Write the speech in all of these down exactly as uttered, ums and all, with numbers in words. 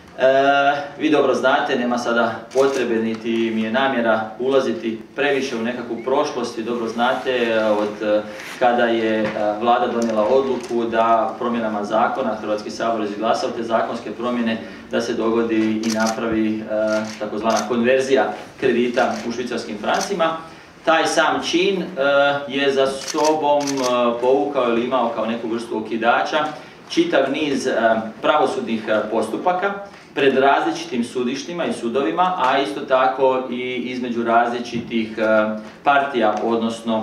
Vi dobro znate, nema sada potrebe niti mi je namjera ulaziti previše u nekakvu prošlost i dobro znate od kada je Vlada donijela odluku da promjenama zakona, Hrvatski sabor izglasao te zakonske promjene, da se dogodi i napravi takozvana konverzija kredita u švicarskim francima. Taj sam čin je za sobom povukao ili imao kao neku vrstu okidača čitav niz pravosudnih postupaka pred različitim sudištima i sudovima, a isto tako i između različitih partija, odnosno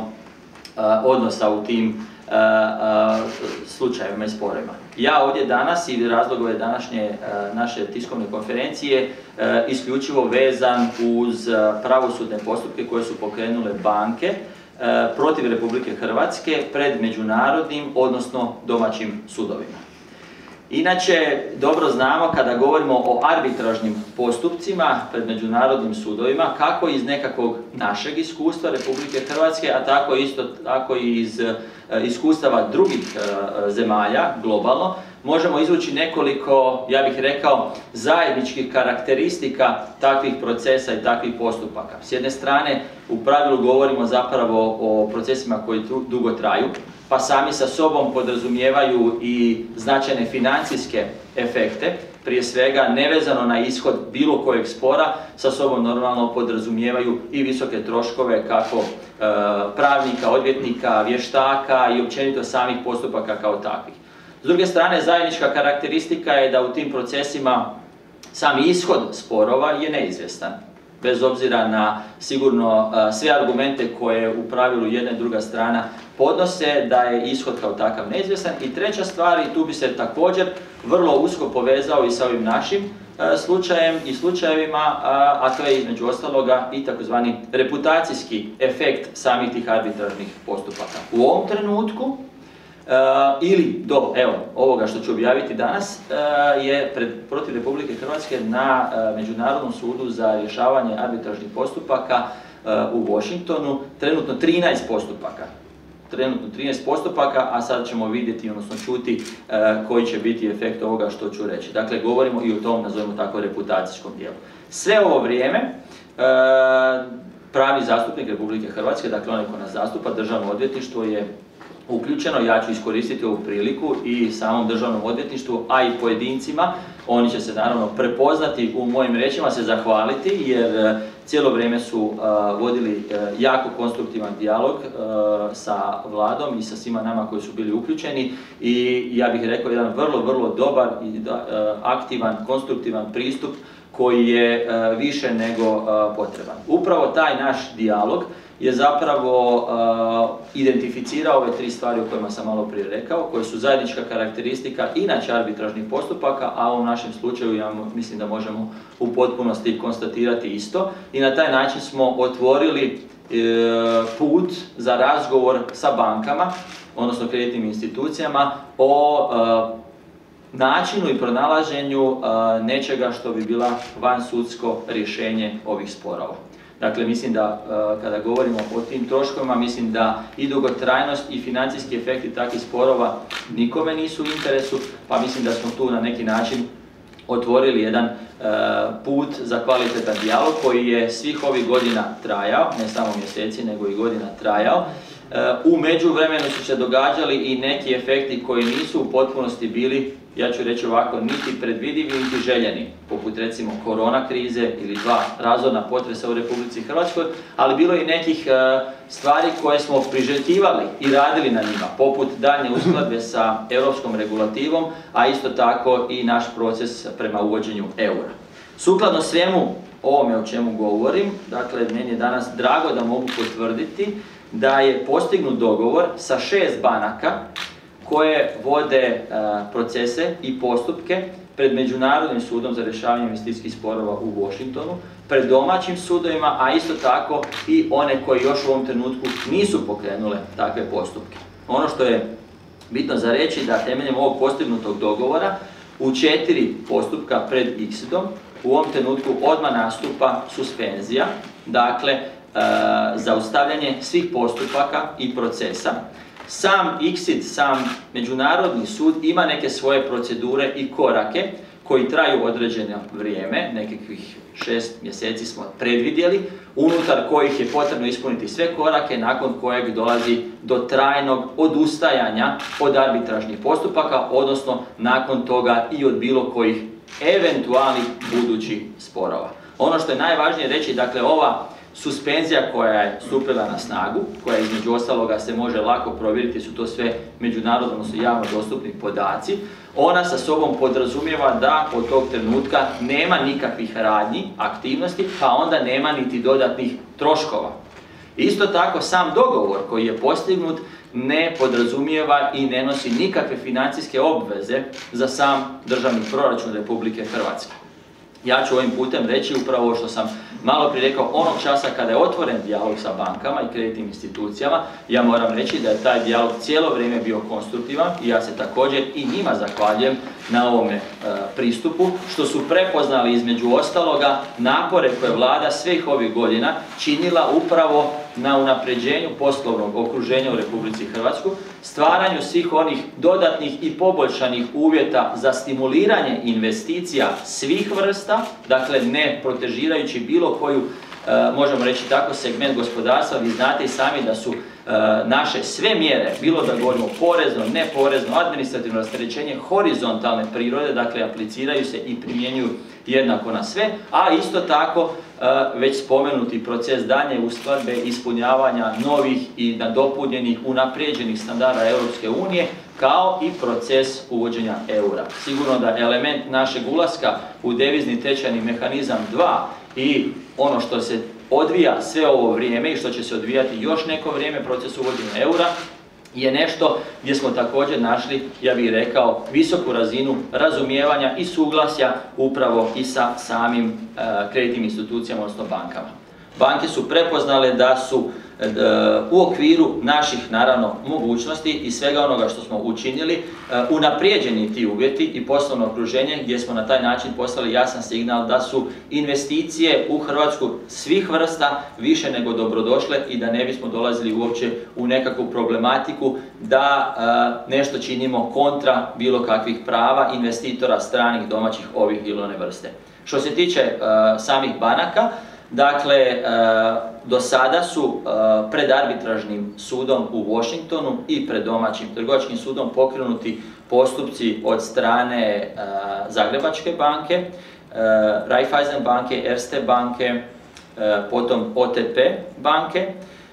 odnosa u tim slučajevima i sporovima. Ja ovdje danas i razlog ove današnje naše tiskovne konferencije isključivo vezan uz pravosudne postupke koje su pokrenule banke protiv Republike Hrvatske pred međunarodnim, odnosno domaćim sudovima. Inače, dobro znamo kada govorimo o arbitražnim postupcima pred međunarodnim sudovima, kako iz nekakvog našeg iskustva Republike Hrvatske, a tako isto tako i iz iskustava drugih zemalja globalno, možemo izvući nekoliko, ja bih rekao, zajedničkih karakteristika takvih procesa i takvih postupaka. S jedne strane, u pravilu govorimo zapravo o procesima koji dugo traju, pa sami sa sobom podrazumijevaju i značajne financijske efekte, prije svega nevezano na ishod bilo kojeg spora, sa sobom normalno podrazumijevaju i visoke troškove kako e, pravnika, odvjetnika, vještaka i općenito samih postupaka kao takvih. S druge strane, zajednička karakteristika je da u tim procesima sami ishod sporova je neizvjestan, bez obzira na sigurno sve argumente koje u pravilu jedna i druga strana podnose, da je ishod kao takav neizvjestan. I treća stvar, i tu bi se također vrlo usko povezao i sa ovim našim slučajem i slučajevima, a to je između ostaloga i takozvani reputacijski efekt samih tih arbitražnih postupaka. U ovom trenutku, Uh, ili do evo, ovoga što ću objaviti danas, uh, je pred, protiv Republike Hrvatske na uh, Međunarodnom sudu za rješavanje arbitražnih postupaka uh, u Washingtonu trenutno trinaest postupaka. Trenutno trinaest postupaka, a sad ćemo vidjeti, odnosno čuti uh, koji će biti efekt ovoga što ću reći. Dakle, govorimo i o tom, nazovimo tako, reputacijskom dijelu. Sve ovo vrijeme, uh, pravni zastupnik Republike Hrvatske, dakle onaj ko nas zastupa, Državno odvjetništvo je uključeno. Ja ću iskoristiti ovu priliku i samom Državnom odvjetništvu, a i pojedincima. Oni će se naravno prepoznati u mojim riječima, se zahvaliti, jer cijelo vrijeme su uh, vodili uh, jako konstruktivan dijalog uh, sa Vladom i sa svima nama koji su bili uključeni i ja bih rekao jedan vrlo, vrlo dobar i uh, aktivan, konstruktivan pristup koji je uh, više nego uh, potreban. Upravo taj naš dijalog je zapravo uh, identificirao ove tri stvari o kojima sam malo prije rekao, koje su zajednička karakteristika inače arbitražnih postupaka, a u ovom našem slučaju ja mislim da možemo u potpunosti konstatirati isto. I na taj način smo otvorili e, put za razgovor sa bankama, odnosno kreditnim institucijama, o e, načinu i pronalaženju e, nečega što bi bila vansudsko rješenje ovih sporova. Dakle, mislim da kada govorimo o tim troškovima, mislim da i dugotrajnost i financijski efekti takvih sporova nikome nisu u interesu, pa mislim da smo tu na neki način otvorili jedan put za kvalitetan dijalog koji je svih ovih godina trajao, ne samo mjeseci, nego i godina trajao. U međuvremenu su se događali i neki efekti koji nisu u potpunosti bili, ja ću reći ovako, niti predvidivi, niti željeni, poput recimo korona krize ili dva razorna potresa u Republici Hrvatskoj, ali bilo je i nekih stvari koje smo priželjkivali i radili na njima, poput daljnje uskladbe sa europskom regulativom, a isto tako i naš proces prema uvođenju eura. Sukladno svemu ovome o čemu govorim, dakle, meni je danas drago da mogu potvrditi da je postignut dogovor sa šest banaka koje vode e, procese i postupke pred Međunarodnim sudom za rješavanje investicijskih sporova u Washingtonu, pred domaćim sudovima, a isto tako i one koji još u ovom trenutku nisu pokrenule takve postupke. Ono što je bitno za reći da temeljem ovog postignutog dogovora u četiri postupka pred I C S I D-om u ovom trenutku odmah nastupa suspenzija, dakle e, zaustavljanje svih postupaka i procesa. Sam I C S I D, sam Međunarodni sud ima neke svoje procedure i korake koji traju određeno vrijeme, nekakvih šest mjeseci smo predvidjeli, unutar kojih je potrebno ispuniti sve korake, nakon kojeg dolazi do trajnog odustajanja od arbitražnih postupaka, odnosno nakon toga i od bilo kojih eventualnih budućih sporova. Ono što je najvažnije reći, dakle, ova suspenzija koja je stupila na snagu, koja između ostaloga se može lako provjeriti, su to sve međunarodno, odnosno javno dostupni podaci, ona sa sobom podrazumijeva da od tog trenutka nema nikakvih radnji, aktivnosti, pa onda nema niti dodatnih troškova. Isto tako, sam dogovor koji je postignut ne podrazumijeva i ne nosi nikakve financijske obveze za sam državni proračun Republike Hrvatske. Ja ću ovim putem reći upravo ovo što sam malo prije rekao, onog časa kada je otvoren dijalog sa bankama i kreditnim institucijama, ja moram reći da je taj dijalog cijelo vrijeme bio konstruktivan i ja se također i njima zahvaljujem na ovome e, pristupu, što su prepoznali između ostaloga napore koje vlada svih ovih godina činila upravo na unapređenju poslovnog okruženja u Republici Hrvatskoj, stvaranju svih onih dodatnih i poboljšanih uvjeta za stimuliranje investicija svih vrsta, dakle ne protežirajući bilo koju, e, možemo reći tako, segment gospodarstva. Vi znate i sami da su e, naše sve mjere, bilo da govorimo porezno, neporezno, administrativno rasterećenje, horizontalne prirode, dakle apliciraju se i primjenjuju jednako na sve, a isto tako e, već spomenuti proces daljnje uskladbe, ispunjavanja novih i nadopunjenih, unaprijeđenih standarda Europske unije, kao i proces uvođenja eura. Sigurno da element našeg ulaska u devizni tečajni mehanizam dva i ono što se odvija sve ovo vrijeme i što će se odvijati još neko vrijeme, proces uvođenja eura, je nešto gdje smo također našli, ja bih rekao, visoku razinu razumijevanja i suglasja upravo i sa samim e, kreditnim institucijama, odnosno bankama. Banke su prepoznale da su e, u okviru naših, naravno, mogućnosti i svega onoga što smo učinili, e, unaprijeđeni ti uvjeti i poslovno okruženje, gdje smo na taj način poslali jasan signal da su investicije u Hrvatsku svih vrsta više nego dobrodošle i da ne bismo dolazili uopće u nekakvu problematiku da e, nešto činimo kontra bilo kakvih prava investitora, stranih, domaćih, ovih ili one vrste. Što se tiče e, samih banaka, dakle, do sada su pred arbitražnim sudom u Washingtonu i pred domaćim trgovačkim sudom pokrenuti postupci od strane Zagrebačke banke, Raiffeisen banke, Erste banke, potom O T P banke.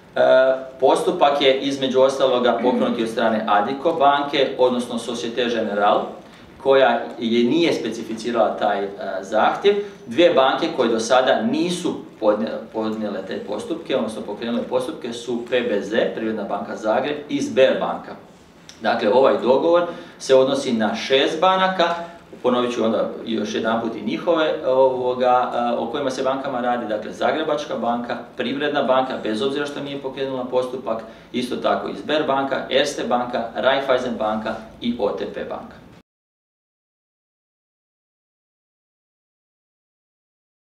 Postupak je između ostaloga pokrenuti od strane Adiko banke, odnosno Societe Generale, koja je nije specificirala taj uh, zahtjev. Dvije banke koje do sada nisu podnijele, podnijele te postupke, odnosno pokrenule postupke, su P B Z, Privredna banka Zagreb, i Sberbanka. Dakle, ovaj dogovor se odnosi na šest banaka, ponovit ću onda još jedanput i njihove, ovoga, o kojima se bankama radi, dakle Zagrebačka banka, Privredna banka, bez obzira što nije pokrenula postupak, isto tako i Sberbanka, Erste banka, Raiffeisen banka i O T P banka.